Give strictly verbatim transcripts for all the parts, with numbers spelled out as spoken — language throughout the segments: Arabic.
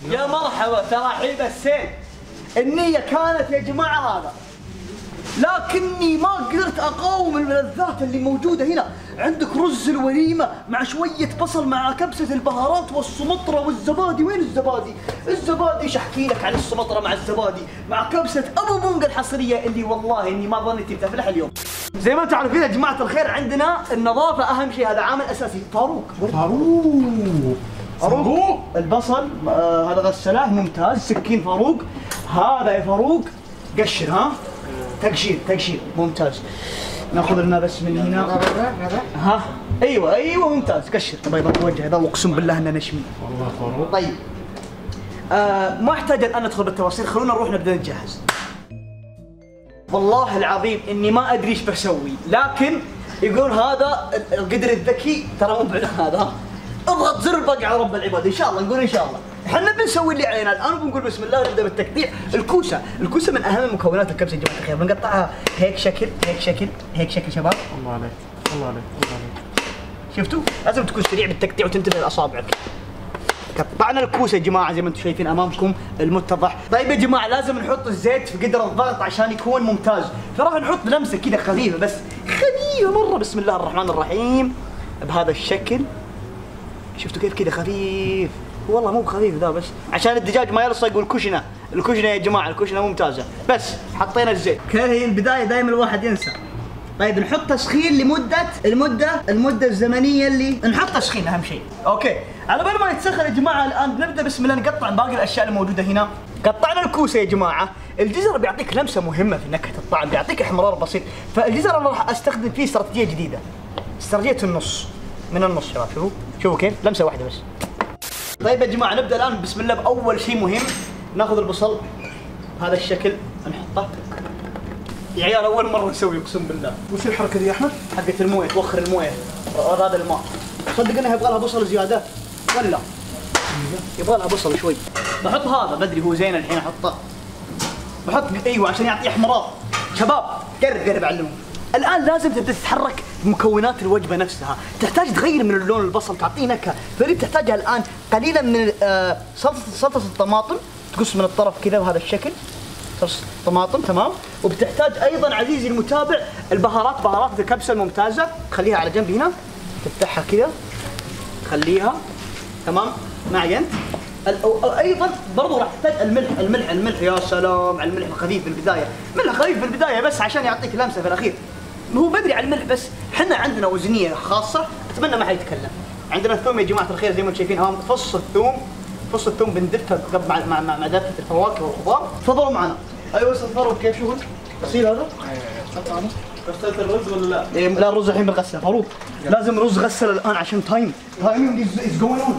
يا مرحبا ترحيب السيل. النية كانت يا جماعة هذا، لكني ما قدرت اقاوم الملذات اللي موجودة هنا. عندك رز الوليمة مع شوية بصل مع كبسة البهارات والسمطرة والزبادي. وين الزبادي؟ الزبادي ايش احكي لك عن السمطرة مع الزبادي مع كبسة ابو بونق الحصرية اللي والله اني ما ظنيت بتفلح اليوم. زي ما انتم عارفين يا جماعة الخير، عندنا النظافة اهم شيء، هذا عامل اساسي. فاروق فاروق فاروق البصل آه هذا غسله ممتاز. سكين فاروق هذا يا فاروق، قشر ها، تقشير تقشير ممتاز. ناخذ لنا بس من هنا ها، ايوه ايوه ممتاز. قشر بيضة وجه هذا، واقسم بالله انه نشمي والله فاروق. طيب آه ما احتاج الان ندخل بالتفاصيل، خلونا نروح نبدا نجهز. والله العظيم اني ما ادري ايش بسوي، لكن يقول هذا القدر الذكي ترى مو بعد هذا. اضغط زر الباقي على رب العباد. ان شاء الله نقول ان شاء الله. احنا بنسوي اللي علينا الان وبنقول بسم الله ونبدا بالتقطيع. الكوسه، الكوسه من اهم مكونات الكبسه يا جماعه الخير. بنقطعها هيك شكل هيك شكل هيك شكل شباب. الله عليك الله عليك الله عليك. شفتوا؟ لازم تكون سريع بالتقطيع وتنتبه لاصابعك. قطعنا الكوسه يا جماعه زي ما انتم شايفين امامكم المتضح. طيب يا جماعه لازم نحط الزيت في قدر الضغط عشان يكون ممتاز، فراح نحط لمسه كذا خفيفه بس خفيفه مره. بسم الله الرحمن الرحيم بهذا الشكل. شفتوا كيف كذا خفيف؟ والله مو بخفيف ذا، بس عشان الدجاج ما يلصق. والكشنه الكشنه يا جماعه الكشنه ممتازه. بس حطينا الزيت. هي البدايه دائما الواحد ينسى. طيب نحط تسخين لمده المده المده الزمنيه اللي نحط تسخين اهم شيء. اوكي على بال ما يتسخن يا جماعه الان بنبدا بسم الله نقطع باقي الاشياء الموجوده هنا. قطعنا الكوسه يا جماعه. الجزر بيعطيك لمسه مهمه في نكهه الطعم، بيعطيك احمرار بسيط. فالجزر انا راح استخدم فيه استراتيجيه جديده، استراتيجيه النص من النص. شباب شوفوا شوفوا كيف لمسه واحده بس. طيب يا جماعه نبدا الان بسم الله باول شيء مهم. ناخذ البصل بهذا الشكل نحطه. يا عيال اول مره نسوي اقسم بالله. وش الحركه دي يا احمد؟ حقة المويه، توخر المويه هذا الماء. صدق انها يبغى لها بصل زياده ولا؟ يبغى لها بصل شوي. بحط هذا بدري هو زين الحين احطه. بحط ايوه عشان يعطي احمرار. شباب قرب قرب علمهم. الان لازم تبدا تتحرك بمكونات الوجبه نفسها، تحتاج تغير من اللون البصل تعطيه نكهه، فاللي تحتاجها الان قليلا من آه سلطه سلطه الطماطم، تقص من الطرف كذا بهذا الشكل. صلصه طماطم تمام. وبتحتاج ايضا عزيزي المتابع البهارات، بهارات الكبسه الممتازه، خليها على جنب هنا، تفتحها كذا خليها تمام معي انت. ايضا برضو راح تحتاج الملح، الملح الملح يا سلام على الملح الخفيف في البدايه، ملح خفيف في البدايه بس عشان يعطيك لمسه في الاخير. هو بدري على الملح بس احنا عندنا وزنيه خاصه اتمنى ما حد يتكلم. عندنا الثوم يا جماعه الخير زي ما انتم شايفين امام، فص الثوم فص الثوم بندفها مع مع مع, مع دفه الفواكه والخضار. تفضلوا معنا. ايوه استاذ فاروق كيف شغل؟ غسيل هذا؟ ايوه غسلت الرز ولا لا؟ إيه لا الرز الحين بنغسله فاروق. لازم رز غسل الان عشان تايم تايمينج از جوينج اون.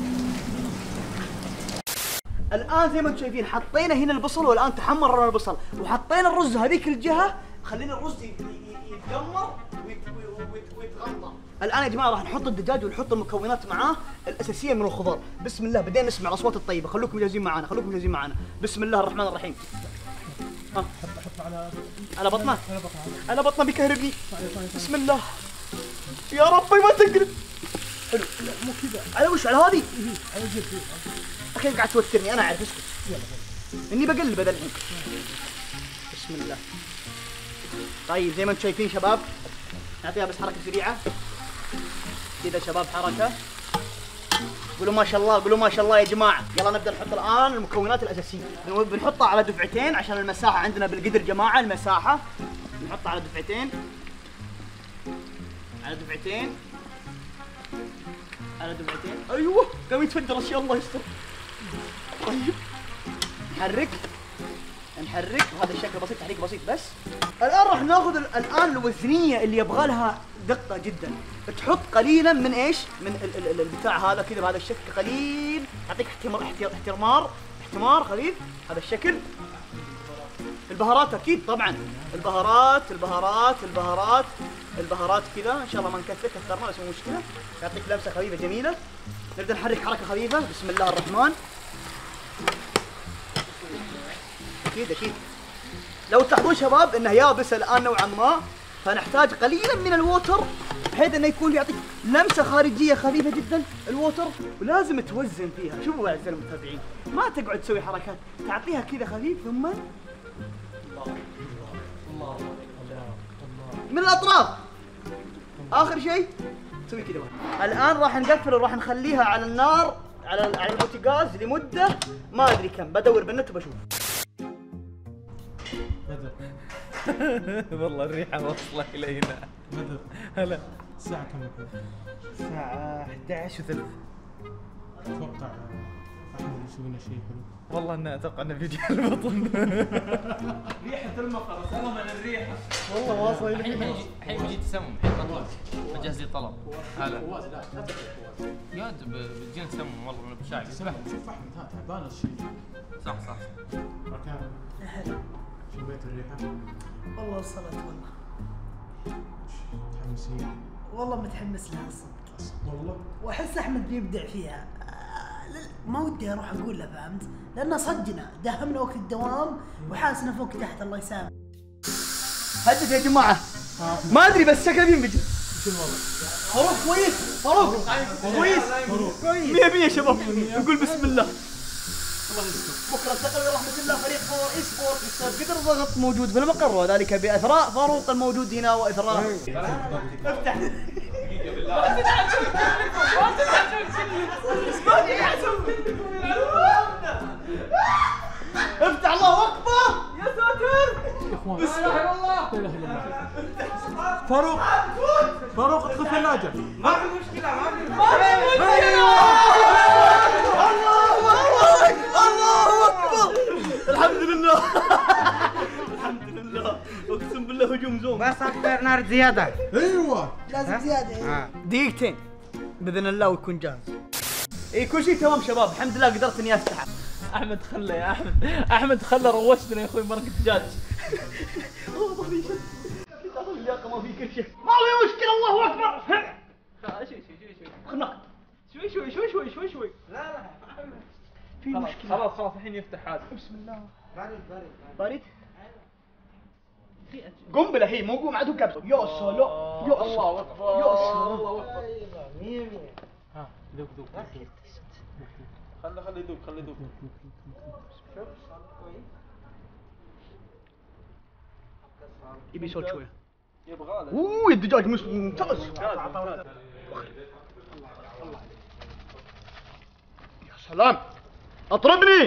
الان زي ما انتم شايفين حطينا هنا البصل والان تحمر لنا البصل، وحطينا الرز هذيك الجهه، خلينا الرز يتجمر ويتغطى. الان يا جماعه راح نحط الدجاج ونحط المكونات معاه الاساسيه من الخضار. بسم الله بدينا نسمع الاصوات الطيبه، خلوكم جاهزين معنا خلوكم جاهزين معنا. بسم الله الرحمن الرحيم. ها حط على على بطنه على بطنه بيكهربني. بسم الله يا ربي ما تقلب. حلو لا مو كذا. على وش على هذه؟ على الجلد. اخي قاعد توترني انا عارف. اسكت اني بقلب هذا الحين. بسم الله. طيب زي ما انتم شايفين شباب نعطيها بس حركه سريعه كذا شباب، حركه. قولوا ما شاء الله قولوا ما شاء الله يا جماعه. يلا نبدا نحط الان المكونات الاساسيه. بنحطها على دفعتين عشان المساحه عندنا بالقدر جماعه. المساحه نحطها على دفعتين على دفعتين على دفعتين. ايوه قام يتفجر اشياء الله يستر. طيب نحرك نحرك بهذا الشكل بسيط، تحريك بسيط بس. الان راح ناخذ الان الوزنيه اللي يبغى لها دقه جدا. تحط قليلا من ايش؟ من ال ال البتاع هذا كذا بهذا الشكل قليل، يعطيك احتمار احتمار احتمار خفيف هذا الشكل. البهارات اكيد طبعا، البهارات البهارات البهارات البهارات كذا ان شاء الله ما نكثر كثرنا بس مو مشكله، يعطيك لمسه خفيفه جميله. نبدا نحرك حركه خفيفه. بسم الله الرحمن. اكيد اكيد لو تلاحظون شباب انه يابس الان نوعا ما، فنحتاج قليلا من الووتر. بسم الله الرحمن الرحيم. بسم الله الرحمن الرحيم. بسم الله الرحمن الرحيم. بسم الله الرحمن الرحيم. بسم الله الرحمن الرحيم. بسم الله الرحمن الرحيم. بحيث انه يكون يعطيك لمسه خارجيه خفيفه جدا الووتر، ولازم توزن فيها. شوفوا يا اعزائي المتابعين، ما تقعد تسوي حركات، تعطيها كذا خفيف ثم من الاطراف. اخر شيء تسوي كذا. الان راح نقفل وراح نخليها على النار على على البوتاجاز لمده ما ادري كم، بدور بالنت وبشوف. بدر والله الريحة واصلة إلينا. بدر هلا. الساعة كم الحين؟ الساعة أحد عشر وثلث. اتوقع احمد يسوي لنا شيء حلو. والله إنه أتوقع إنه بيجي على البطن. ريحة المقر، اسألهم عن الريحة. والله واصل الحين إلينا. بيجي الحين بيجي تسمم، الحين بطلع بجهز لي طلب. هلا. يا ولد بتجينا تسمم والله من البشاعة. شوف احمد ها تعبان الشيء. صح صح. ركان شميت الريحة؟ والله وصلت والله. متحمسين؟ والله متحمس لها الصدق. والله واحس احمد بيبدع فيها. آه، لل- ما ودي اروح اقول له فهمت؟ لانه صدقنا داهمنا وقت الدوام وحاسنا فوق تحت الله يسامح. هدد يا جماعه، ما ادري بس شكله بينفجر. شو الوضع؟ فاروق كويس، فاروق كويس كويس مية مية شباب. نقول بسم الله. الله يستر. بكره تقريبا رحمه الله فريق فور اي سبورت يستر قدر ضغط موجود في المقر، وذلك باثراء فاروق الموجود هنا واثراء. افتح. افتح الله اكبر يا ساتر. يا اخوان بسم الله. لا اله الا الله. فاروق فاروق ادخل ثلاجة. ما في مشكله. الله اكبر الله اكبر. الحمد لله الحمد لله. اقسم بالله هجوم زوم. بس اكثر نار زياده. ايوه لازم زياده. آه. دقيقتين باذن الله ويكون جاهز. اي كل شيء تمام شباب، الحمد لله قدرت اني افتحه. أحمد خلى يا أحمد، أحمد خلى روشتنا يا أخوي مرقة دجاج. والله في شيء. اللياقه ما في كل شيء. ما في مشكله. الله اكبر. شوي شوي شوي شوي. خناق. شوي شوي شوي شوي شوي شوي. في مشكله. خلاص خلاص الحين يفتح هذا. بسم الله. بارد بارد بارد. قنبله هي مو قوم عدو كبسه. يا سلام يا الله أكبر. يا سلام. الله أكبر. ها ذوق ذوق خلي خلي يذوق خلي يذوق. يبي صوت شويه. يبغى له. اوه الدجاج مش ممتاز. يا سلام اطربني.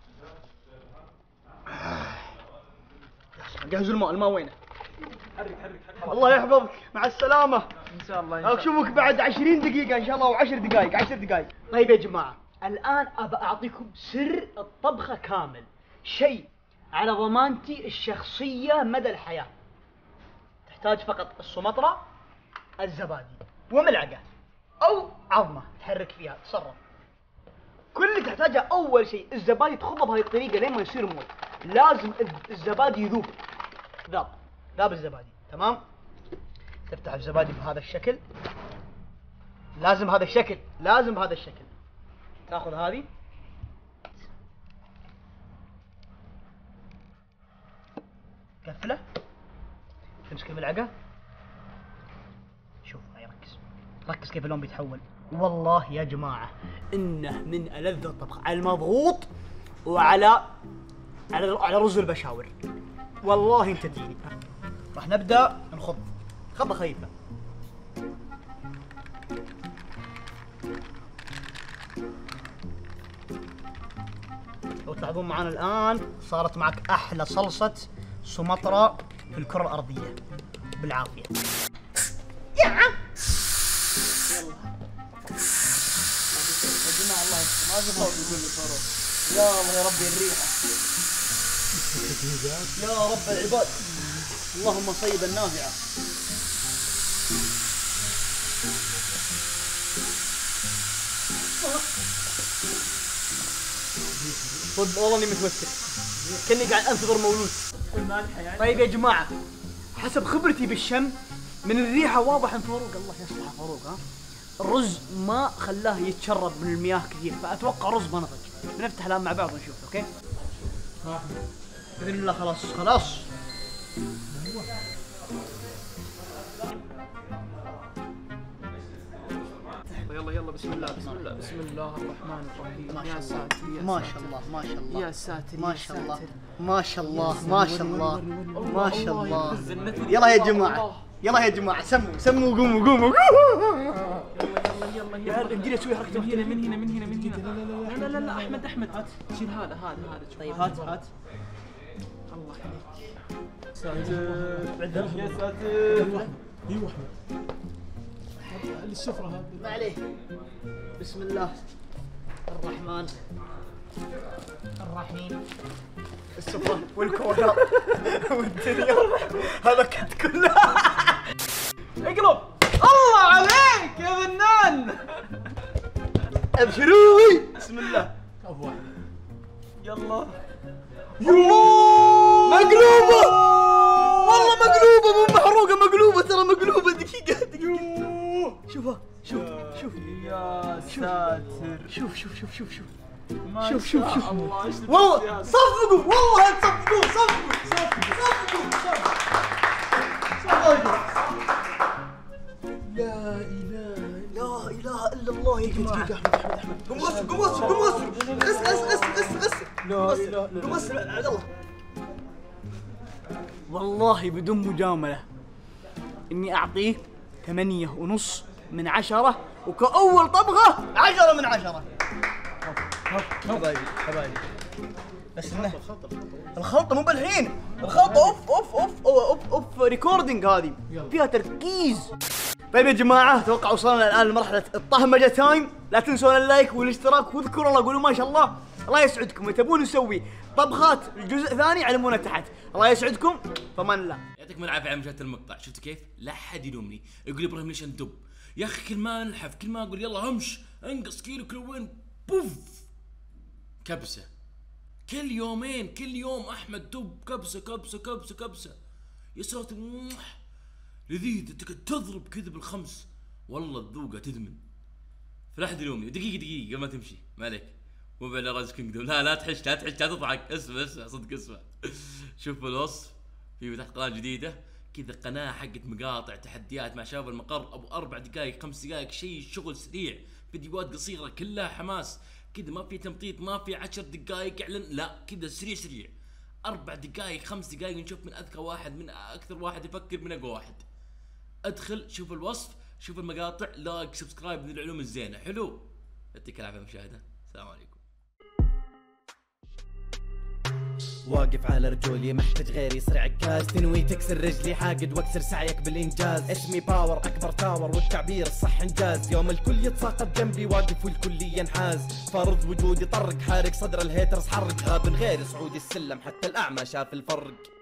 يا سلام جهزوا الماء. الماء وينه؟ حرك حرك حرك. الله يحفظك مع السلامة. إن شاء الله إن شاء الله. اشوفك بعد عشرين دقيقة ان شاء الله، وعشر دقائق عشر دقائق. طيب يا جماعة، الآن أبى أعطيكم سر الطبخة كامل، شيء على ضمانتي الشخصية مدى الحياة. تحتاج فقط السمطرة، الزبادي، وملعقة أو عظمة تحرك فيها تصرف. كل اللي تحتاجه أول شيء الزبادي، تخضه بهذه الطريقة لين ما يصير موي. لازم الزبادي يذوب. ذاب ذاب الزبادي تمام. تفتح الزبادي بهذا الشكل، لازم هذا الشكل، لازم بهذا الشكل. تاخذ هذه قفله، تمسك الملعقه. شوف هاي ركز ركز كيف اللون بيتحول. والله يا جماعه انه من ألذ الطبخ على المضغوط وعلى على على رز البشاور. والله انت تجيني. راح نبدا نخض خضه خفيفه. لو تلاحظون معنا الان صارت معك احلى صلصه سمطره في الكره الارضيه بالعافيه. يا عم يلا يا جماعه الله يستر ما في صوت يقول لي فاروق. يا الله يا ربي الريحه يا رب العباد. اللهم صيبا نافعا. صدق والله اني متوتر كاني قاعد انتظر مولود. طيب يا جماعه، حسب خبرتي بالشم من الريحه واضح ان فاروق الله يصلحه فاروق ها الرز ما خلاه يتشرب من المياه كثير، فاتوقع رز ما نضج. بنفتح الان مع بعض ونشوف. اوكي باذن الله. خلاص خلاص الله بسم الله بسم الله بسم الله الرحمن الرحيم. ما شاء يا الله. ساتر يا ما ساتر. شاء الله ما شاء الله يا ساتر ما يا شاء الله ساتر. ما شاء الله ما شاء الله ما شاء الله. زنتني. يلا يا الله جماعة الله. يلا يا جماعة سموا سموا قوموا قوموا يلا يلا يا يلا. اديني اسوي حركة من هنا من هنا من هنا من هنا. لا لا لا لا احمد احمد شيل هذا هذا هذا. طيب هات هات. الله يخليك. ساتر يا ساتر. ايوه احمد الشفره هذه ما عليه. بسم الله الرحمن الرحيم. السفرة والكورة والدنيا هذا كانت كلها. اقلب. الله عليك يا فنان. ابشروي. بسم الله. ابو واحد. يلا. مقلوبة والله مقلوبة مو محروقة مقلوبة ترى مقلوبة. دقيقة دقيقة شوفها شوف شوف يا ساتر. شوف شوف شوف شوف شوف ما شوف شوف شاء شوف الله ايش والله صفقوا والله تصفقوا صفقوا صفقوا صفقوا لا اله لا اله الا الله. يا جماعه احمد احمد احمد قوم غسل قوم غسل قوم غسل غسل غسل غسل غسل لا اله الا قوم غسل عبد الله. والله بدون مجامله اني اعطيه ثمانية ونص من عشرة وكأول طبخة عشرة من عشرة. حبايبي حبايبي بس انه الخلطة مو بالحين. الخلطة اوف اوف اوف اوف اوف ريكوردينج هذه فيها تركيز. طيب يا جماعة اتوقع وصلنا الان لمرحلة الطهمجة تايم. لا تنسون اللايك والاشتراك واذكروا الله قولوا ما شاء الله. الله يسعدكم. اذا تبون نسوي طبخات الجزء الثاني علمونا تحت. الله يسعدكم فمان الله. يعطيكم العافيه على مشاهده المقطع. شفتوا كيف؟ لا احد يلومني يقول لي ابراهيم ليش ندب؟ يا اخي كل ما نلحف كل ما اقول يلا همش انقص كيلو كيلوين بوف كبسه. كل يومين كل يوم احمد دب كبسه كبسه كبسه كبسه. يا ساتر لذيذ تضرب كذا بالخمس. والله الذوقه تدمن. فلا احد يلومني. دقيقه دقيقه قبل ما تمشي ما عليك مو على راس كينجدوم. لا لا تحش لا تحش لا تضحك. اسمع اسمع صدق اسمع. شوف الوصف في تحت قناه جديده كذا قناه حقت مقاطع تحديات مع شباب المقر. ابو اربع دقائق خمس دقائق شيء شغل سريع فيديوهات قصيره كلها حماس كذا ما في تمطيط ما في عشر دقائق اعلن لا كذا سريع سريع. اربع دقائق خمس دقائق نشوف من اذكى واحد من اكثر واحد يفكر من اقوى واحد. ادخل شوف الوصف شوف المقاطع لايك سبسكرايب من العلوم الزينه. حلو. يعطيك العافيه مشاهده. السلام عليكم. واقف على رجولي محتاج غيري يصير عكاز. تنوي تكسر رجلي حاقد واكسر سعيك بالانجاز. اسمي باور اكبر تاور والتعبير الصح انجاز. يوم الكل يتساقط جنبي واقف والكل ينحاز. فرض وجودي طرق حارق صدر الهيترز حرق. غاب غير صعود السلم حتى الاعمى شاف الفرق.